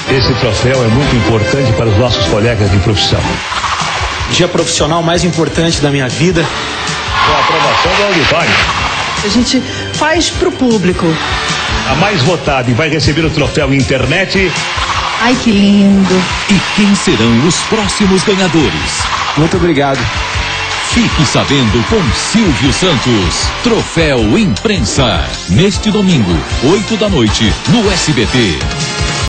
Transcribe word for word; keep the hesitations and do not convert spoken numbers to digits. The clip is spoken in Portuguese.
Esse troféu é muito importante para os nossos colegas de profissão. Dia profissional mais importante da minha vida. Com a aprovação do auditório. A gente faz pro público. A mais votada e vai receber o troféu Internet. Ai, que lindo. E quem serão os próximos ganhadores? Muito obrigado. Fique sabendo com Silvio Santos. Troféu Imprensa. Neste domingo, oito da noite, no S B T.